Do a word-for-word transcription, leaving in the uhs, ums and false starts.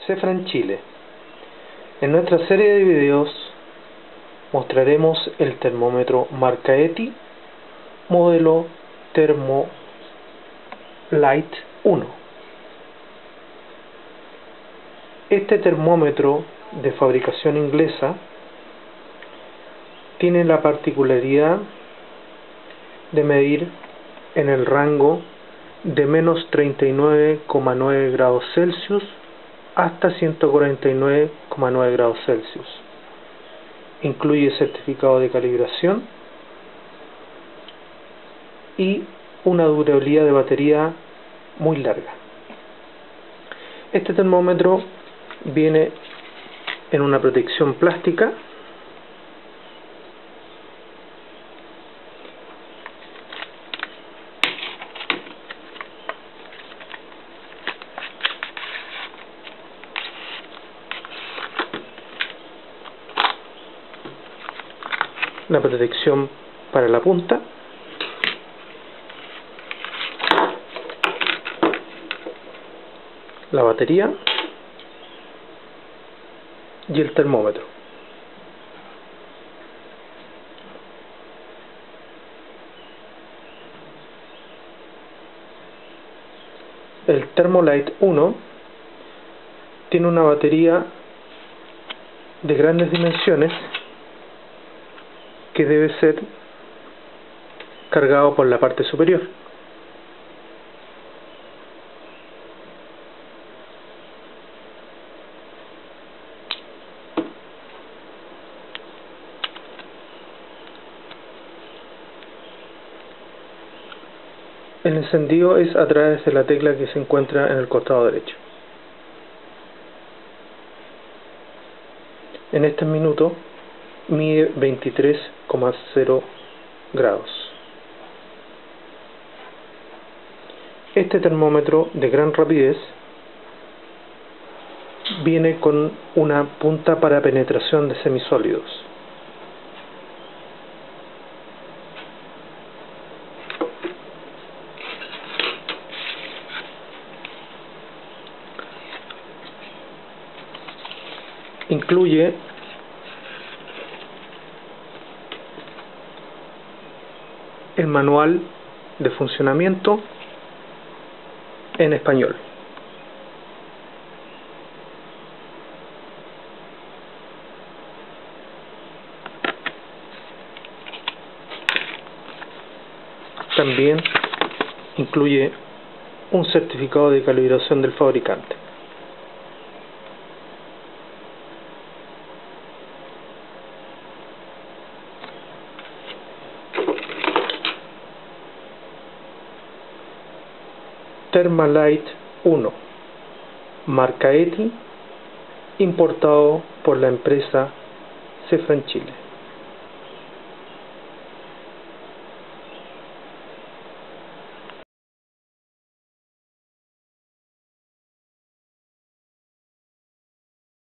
Cefran Chile. En nuestra serie de videos mostraremos el termómetro marca ETI modelo Thermolite uno. Este termómetro de fabricación inglesa tiene la particularidad de medir en el rango de menos treinta y nueve coma nueve grados Celsius hasta ciento cuarenta y nueve coma nueve grados Celsius. Incluye certificado de calibración y una durabilidad de batería muy larga. Este termómetro viene en una protección plástica la protección para la punta, la batería y el termómetro. El Thermolite uno tiene una batería de grandes dimensiones que debe ser cargado por la parte superior. El encendido es a través de la tecla que se encuentra en el costado derecho. En este minuto mide veintitrés coma cero grados. Este termómetro de gran rapidez viene con una punta para penetración de semisólidos. Incluye el manual de funcionamiento en español. También incluye un certificado de calibración del fabricante. Thermolite uno, marca ETI, importado por la empresa Cefran Chile.